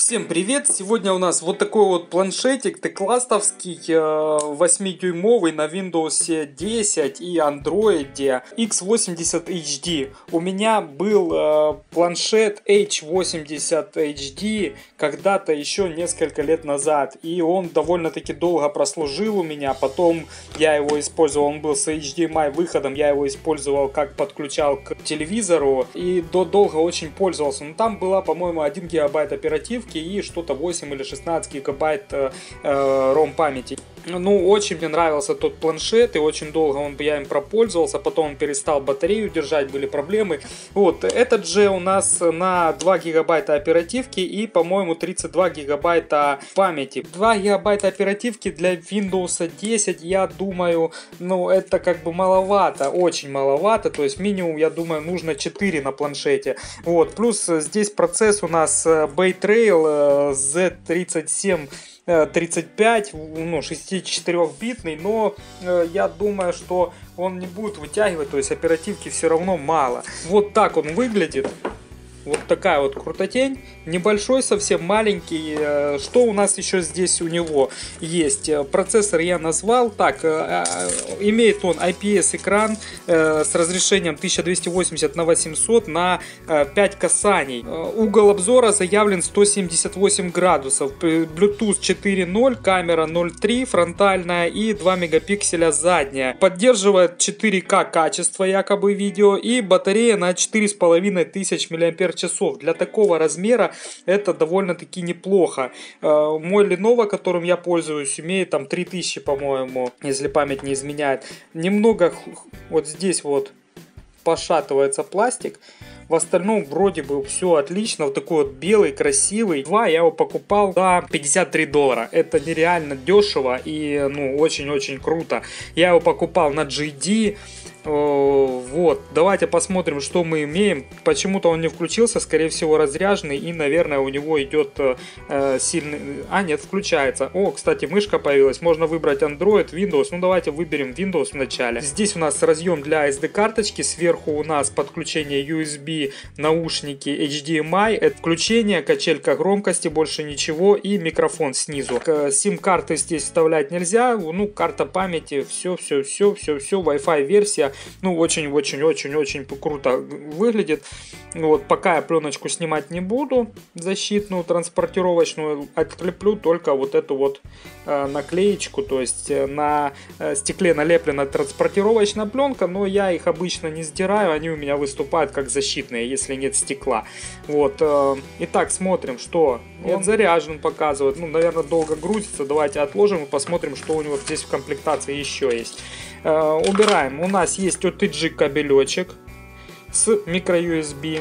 Всем привет! Сегодня у нас вот такой вот планшетик текластовский 8-дюймовый на Windows 10 и Android X80 HD. У меня был планшет H80 HD когда-то еще несколько лет назад, и он довольно-таки долго прослужил у меня. Потом я его использовал, он был с HDMI выходом, я его использовал как подключал к телевизору и долго очень пользовался. Но там была, по-моему, 1 гигабайт оперативки и что-то 8 или 16 гигабайт ROM памяти. Ну, очень мне нравился тот планшет, и очень долго я им пропользовался, потом он перестал батарею держать, были проблемы. Вот, этот же у нас на 2 гигабайта оперативки и, по-моему, 32 гигабайта памяти. 2 гигабайта оперативки для Windows 10, я думаю, ну, это как бы маловато, очень маловато, то есть минимум, я думаю, нужно 4 на планшете. Вот, плюс здесь процесс у нас Bay Trail Z37 35, ну, 64-битный, но я думаю, что он не будет вытягивать, то есть оперативки все равно мало. Вот так он выглядит. Вот такая вот крутотень, небольшой, совсем маленький. Что у нас еще здесь у него есть? Процессор я назвал. Так, имеет он IPS экран с разрешением 1280 на 800 на 5 касаний. Угол обзора заявлен 178 градусов. Bluetooth 4.0, камера 0.3 фронтальная и 2 мегапикселя задняя. Поддерживает 4К качество якобы видео и батарея на 4500 мАч. Для такого размера это довольно-таки неплохо. Мой Lenovo, которым я пользуюсь, имеет там 3000, по-моему, если память не изменяет. Немного вот здесь вот пошатывается пластик. В остальном вроде бы все отлично. Вот такой вот белый, красивый. Я его покупал за $53. Это нереально дешево и ну очень-очень круто. Я его покупал на GD. Вот, давайте посмотрим, что мы имеем. Почему-то он не включился, скорее всего разряженный, и, наверное, у него идет сильный... нет, включается. О, кстати, мышка появилась. Можно выбрать Android, Windows. Ну, давайте выберем Windows вначале. Здесь у нас разъем для SD-карточки. Сверху у нас подключение USB, наушники, HDMI. Это включение, качелька громкости, больше ничего. И микрофон снизу. Сим-карты здесь вставлять нельзя. Ну, карта памяти, все, Wi-Fi версия. Ну, очень-очень-очень-очень круто выглядит. Вот, пока я пленочку снимать не буду, защитную, транспортировочную, отлеплю только вот эту вот наклеечку, то есть на стекле налеплена транспортировочная пленка, но я их обычно не сдираю, они у меня выступают как защитные, если нет стекла. Вот, итак, смотрим, что он заряжен, показывает, ну, наверное, долго грузится, давайте отложим и посмотрим, что у него здесь в комплектации еще есть. Убираем. У нас есть OTG кабелечек с micro-USB.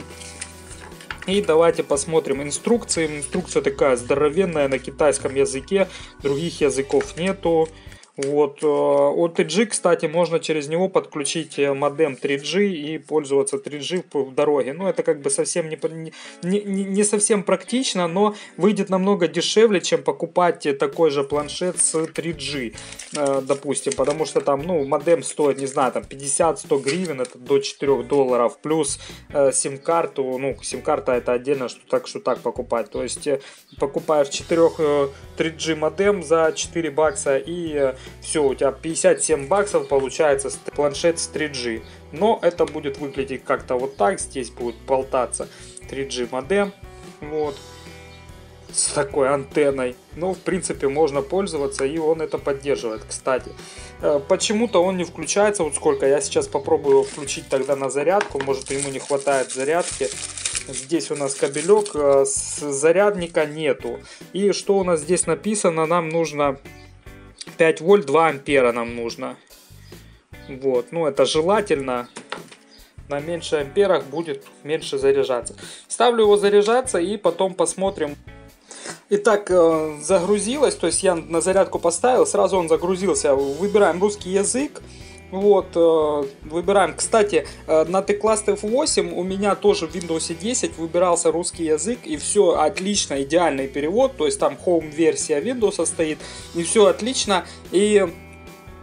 И давайте посмотрим инструкции. Инструкция такая здоровенная на китайском языке. Других языков нету. Вот, OTG, кстати, можно через него подключить модем 3G и пользоваться 3G в дороге. Ну, это как бы совсем не совсем практично, но выйдет намного дешевле, чем покупать такой же планшет с 3G, допустим. Потому что там, ну, модем стоит, не знаю, там 50-100 гривен, это до $4, плюс сим-карту, ну, сим-карта это отдельно, что так покупать. То есть, покупаешь 4 3G модем за $4 и... все, у тебя 57 баксов получается планшет с 3G. Но это будет выглядеть как-то вот так. Здесь будет болтаться 3G модем. Вот. С такой антенной. Ну, в принципе, можно пользоваться, и он это поддерживает, кстати. Почему-то он не включается. Вот сколько. Я сейчас попробую его включить тогда на зарядку. Может, ему не хватает зарядки. Здесь у нас кабелек. Зарядника нету. И что у нас здесь написано? Нам нужно 5 вольт, 2 ампера нам нужно. Вот, ну это желательно. На меньше амперах будет меньше заряжаться. Ставлю его заряжаться и потом посмотрим. Итак, загрузилось, то есть я на зарядку поставил, сразу он загрузился. Выбираем русский язык. Вот, выбираем. Кстати, на текластов 8 у меня тоже в Windows 10 выбирался русский язык, и все отлично, идеальный перевод, то есть там Home версия Windows стоит, и все отлично. И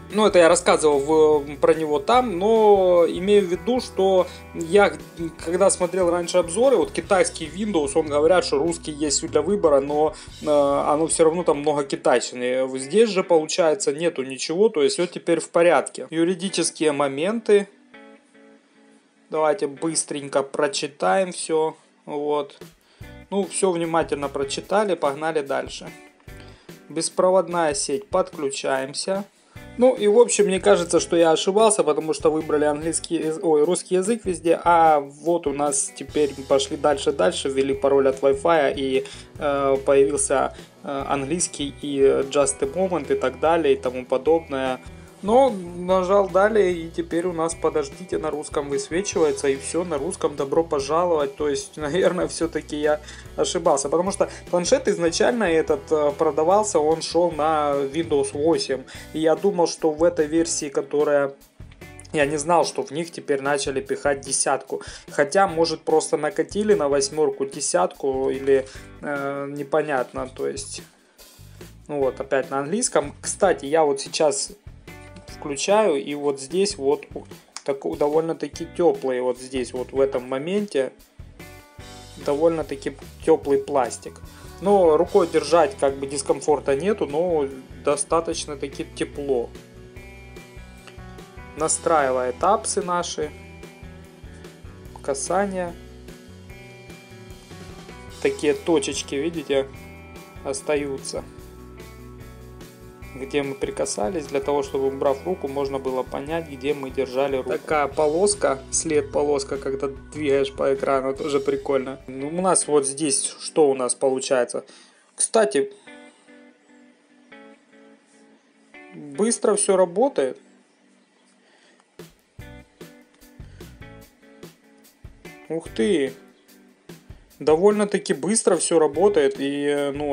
Ну, это я рассказывал про него там, но имею в виду, что я, когда смотрел раньше обзоры, вот китайский Windows, он говорят, что русский есть для выбора, но оно все равно там много китайщины. Здесь же, получается, нету ничего, то есть все теперь в порядке. Юридические моменты. Давайте быстренько прочитаем все. Вот. Ну, все внимательно прочитали, погнали дальше. Беспроводная сеть, подключаемся. Ну и в общем, мне кажется, что я ошибался, потому что выбрали русский язык везде, а вот у нас теперь пошли дальше, ввели пароль от Wi-Fi и появился английский и just a moment и так далее и тому подобное. Но нажал далее, и теперь у нас подождите на русском высвечивается, и все на русском добро пожаловать. То есть, наверное, все-таки я ошибался, потому что планшет изначально этот продавался, он шел на Windows 8. И я думал, что в этой версии, которая... Я не знал, что в них теперь начали пихать 10. Хотя, может, просто накатили на 8 10 или непонятно. То есть, ну вот, опять на английском. Кстати, я вот сейчас... включаю, и вот здесь вот довольно-таки теплый, вот здесь вот в этом моменте довольно-таки теплый пластик. Но рукой держать как бы дискомфорта нету, но достаточно таки тепло. Настраивает апсы наши, касания. Такие точечки, видите, остаются, где мы прикасались, для того, чтобы, убрав руку, можно было понять, где мы держали руку. Такая полоска, полоска, когда двигаешь по экрану, тоже прикольно. Ну, у нас вот здесь, что у нас получается? Кстати, быстро все работает. Ух ты! Довольно-таки быстро все работает, и, ну,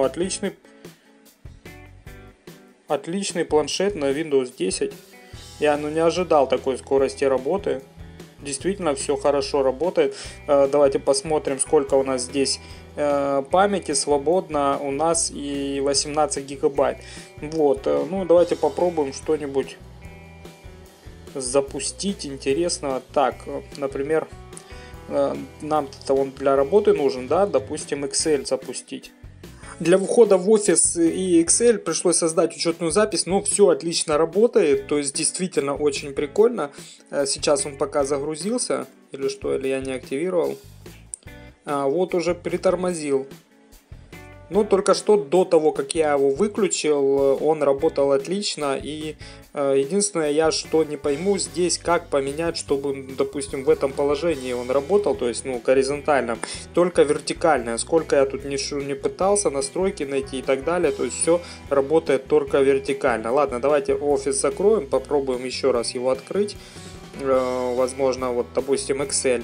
Отличный планшет на Windows 10. Я не ожидал такой скорости работы. Действительно все хорошо работает. Давайте посмотрим, сколько у нас здесь памяти свободно. У нас и 18 гигабайт. Вот. Ну, давайте попробуем что-нибудь запустить интересного. Так, например, нам-то он для работы нужен, да? Допустим, Excel запустить. Для входа в офис и Excel пришлось создать учетную запись, но все отлично работает, то есть действительно очень прикольно. Сейчас он пока загрузился, или что, или я не активировал. Вот уже притормозил. Но только что до того, как я его выключил, он работал отлично. И единственное, я что не пойму здесь, как поменять, чтобы, допустим, в этом положении он работал, то есть, ну, горизонтально, только вертикально. Сколько я тут не пытался настройки найти и так далее, то есть все работает только вертикально. Ладно, давайте офис закроем, попробуем еще раз его открыть. Возможно, вот, допустим, Excel.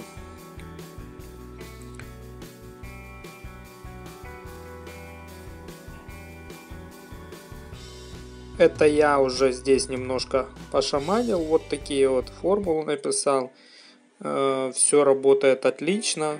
Это я уже здесь немножко пошаманил, вот такие вот формулы написал. Все работает отлично,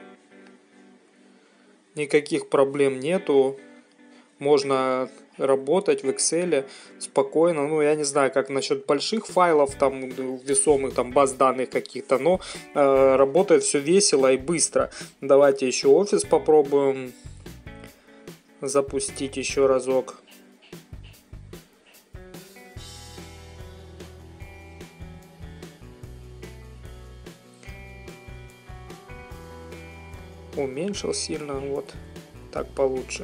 никаких проблем нету. Можно работать в Excel спокойно. Ну, я не знаю, как насчет больших файлов, там, весомых, там, баз данных каких-то, но работает все весело и быстро. Давайте еще офис попробуем запустить еще разок. Уменьшил сильно, вот так получше.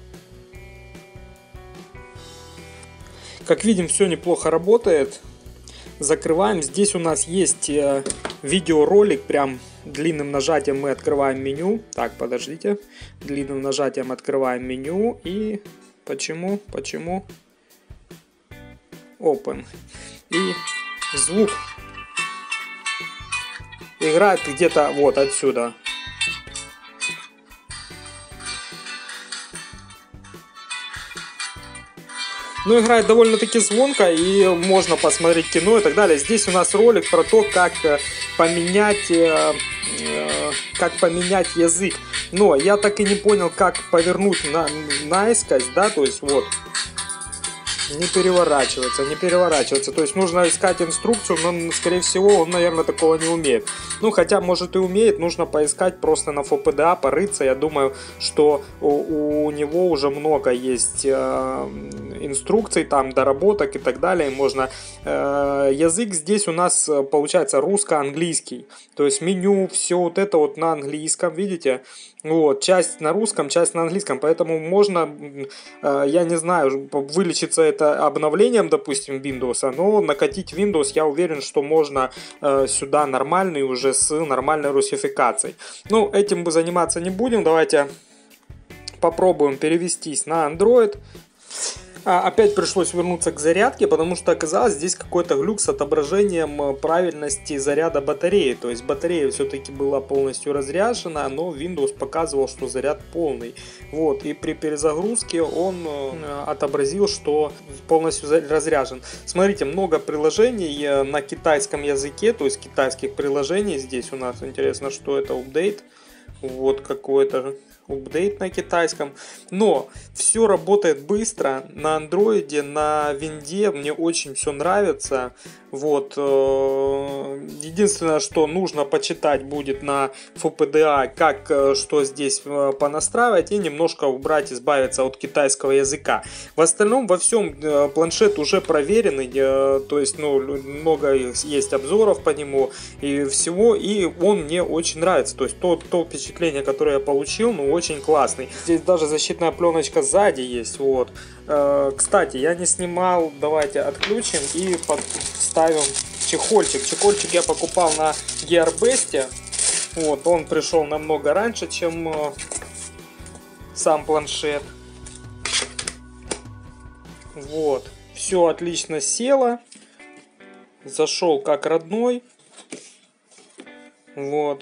Как видим, все неплохо работает. Закрываем. Здесь у нас есть видеоролик, прям длинным нажатием мы открываем меню. Так, подождите. Длинным нажатием открываем меню и почему? Open. И звук играет где-то вот отсюда. Ну, играет довольно-таки звонко, и можно посмотреть кино и так далее. Здесь у нас ролик про то, как поменять язык. Но я так и не понял, как повернуть наискось, да, то есть вот. Не переворачивается, не переворачивается. То есть нужно искать инструкцию, но, скорее всего, он, наверное, такого не умеет. Ну, хотя, может, и умеет, нужно поискать просто на ФПДА, порыться. Я думаю, что у него уже много есть инструкций, там, доработок и так далее. Можно... язык здесь у нас, получается, русско-английский. То есть меню, все вот это вот на английском, видите? Вот, часть на русском, часть на английском. Поэтому можно, я не знаю, вылечиться это обновлением, допустим, Windows, но накатить Windows, я уверен, что можно сюда нормальный уже с нормальной русификацией. Ну, этим мы заниматься не будем. Давайте попробуем перевестись на Android. Опять пришлось вернуться к зарядке, потому что оказалось здесь какой-то глюк с отображением правильности заряда батареи. То есть батарея все-таки была полностью разряжена, но Windows показывал, что заряд полный. Вот, и при перезагрузке он отобразил, что полностью разряжен. Смотрите, много приложений на китайском языке, то есть китайских приложений. Здесь у нас интересно, что это апдейт. Вот какой-то апдейт на китайском. Но все работает быстро на андроиде, на винде. Мне очень все нравится. Вот. Единственное, что нужно почитать будет на FPDA, как что здесь понастраивать, и немножко убрать, избавиться от китайского языка. В остальном во всем планшет уже проверенный, то есть много есть обзоров по нему и всего, и он мне очень нравится. То есть то впечатление, которое я получил, очень классный. Здесь даже защитная пленочка сзади есть. Вот. Кстати, я не снимал. Давайте отключим и подставим чехольчик. Чехольчик я покупал на Gearbest. Вот, он пришел намного раньше, чем сам планшет. Вот. Все отлично село. Зашел как родной. Вот.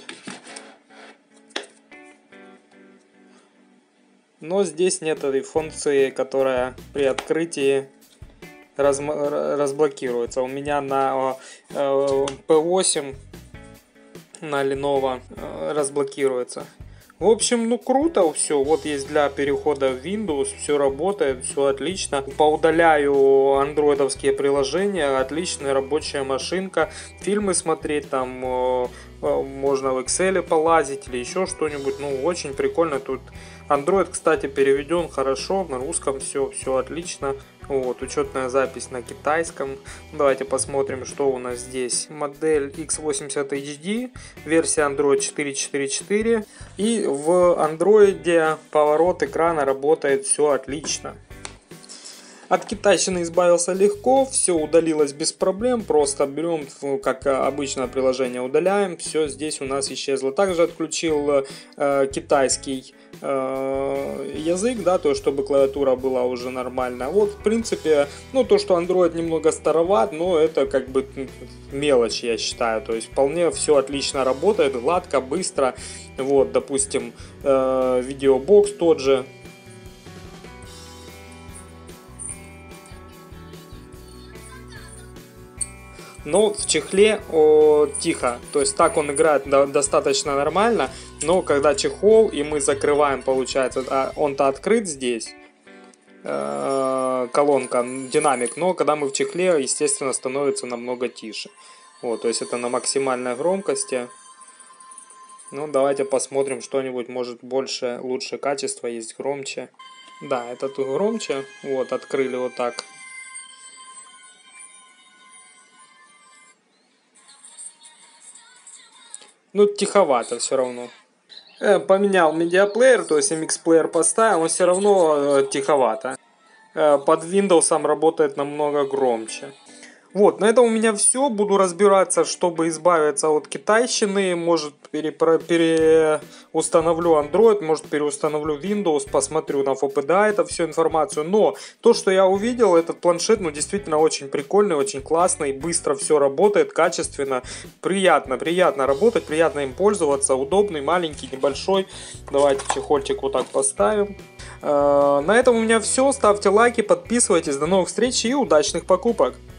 Но здесь нет этой функции, которая при открытии разблокируется. У меня на P8 на Lenovo разблокируется. В общем, круто все. Вот есть для перехода в Windows, все работает, все отлично. Поудаляю андроидовские приложения, отличная рабочая машинка. Фильмы смотреть, там можно в Excel полазить или еще что-нибудь. Очень прикольно тут. Android, кстати, переведен хорошо, на русском все отлично. Вот, учетная запись на китайском. Давайте посмотрим, что у нас здесь. Модель X80 HD, версия Android 4.4.4. И в Android поворот экрана работает все отлично. От китайщины избавился легко, все удалилось без проблем, просто берем, как обычно, приложение удаляем, все здесь у нас исчезло. Также отключил китайский язык, да, то есть чтобы клавиатура была уже нормальная. Вот, в принципе, то, что Android немного староват, но это как бы мелочь, я считаю. То есть вполне все отлично работает, гладко, быстро. Вот, допустим, видеобокс тот же. Но в чехле тихо, то есть так он играет достаточно нормально, но когда чехол и мы закрываем, получается, он-то открыт здесь, колонка, динамик, но когда мы в чехле, естественно, становится намного тише. Вот, то есть это на максимальной громкости. Давайте посмотрим что-нибудь, может больше, лучше качество есть, громче. Да, это тут громче, вот, открыли вот так. Тиховато все равно. Поменял медиаплеер, то есть MX-плеер поставил, но все равно тиховато. Под Windows работает намного громче. Вот, на этом у меня все. Буду разбираться, чтобы избавиться от китайщины. Может, переустановлю Android, может, переустановлю Windows, посмотрю на FPDA эту всю информацию. Но то, что я увидел, этот планшет, действительно очень прикольный, очень классный, быстро все работает, качественно, приятно работать, приятно им пользоваться, удобный, маленький, небольшой. Давайте чехольчик вот так поставим. На этом у меня все. Ставьте лайки, подписывайтесь. До новых встреч и удачных покупок!